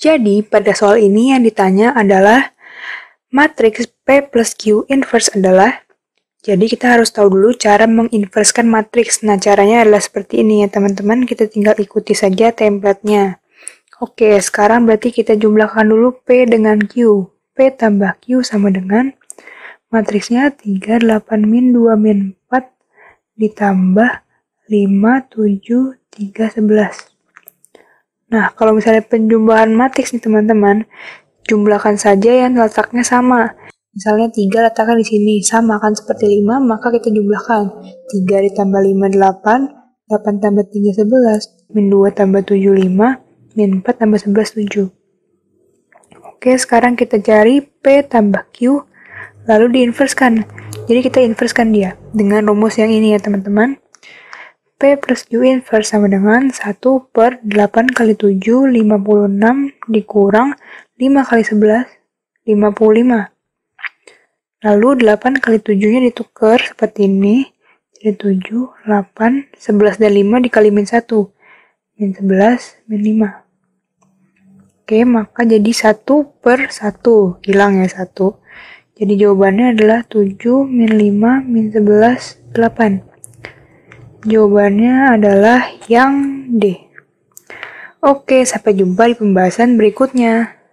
Jadi, pada soal ini yang ditanya adalah matriks P plus Q inverse adalah, jadi kita harus tahu dulu cara menginverskan matriks. Nah, caranya adalah seperti ini ya teman-teman, kita tinggal ikuti saja template-nya. Oke, sekarang berarti kita jumlahkan dulu P dengan Q. P tambah Q sama dengan matriksnya 3, 8, min 2, min 4 ditambah 5, 7, 3, 11. Nah, kalau misalnya penjumlahan matriks nih teman-teman, jumlahkan saja yang letaknya sama. Misalnya 3 letakkan di sini, sama kan seperti 5, maka kita jumlahkan. 3 ditambah 5, 8, 8 tambah 3, 11, min 2 tambah 7, 5, min 4 tambah 11, 7. Oke, sekarang kita cari P tambah Q, lalu diinverskan. Jadi kita inverskan dia dengan rumus yang ini ya teman-teman. P plus Q inverse sama dengan 1 per 8 kali 7, 56 dikurang 5 kali 11, 55. Lalu 8 kali 7-nya ditukar seperti ini. Jadi 7, 8, 11 dan 5 dikali min 1. Min 11, min 5. Oke, maka jadi 1 per 1. Hilang ya 1. Jadi jawabannya adalah 7, min 5, min 11, 8. Jawabannya adalah yang D. Oke, sampai jumpa di pembahasan berikutnya.